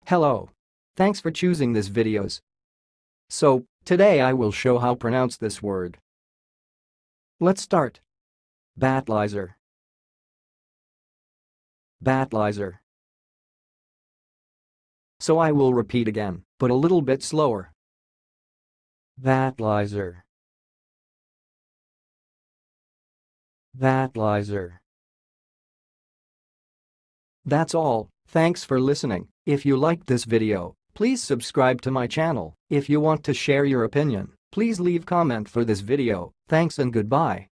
Hello. Thanks for choosing this videos. So, today I will show how pronounce this word. Let's start. Battlizer. Battlizer. So I will repeat again, but a little bit slower. Battlizer. Battlizer. That's all. Thanks for listening. If you liked this video, please subscribe to my channel. If you want to share your opinion, please leave comment for this video. Thanks and goodbye.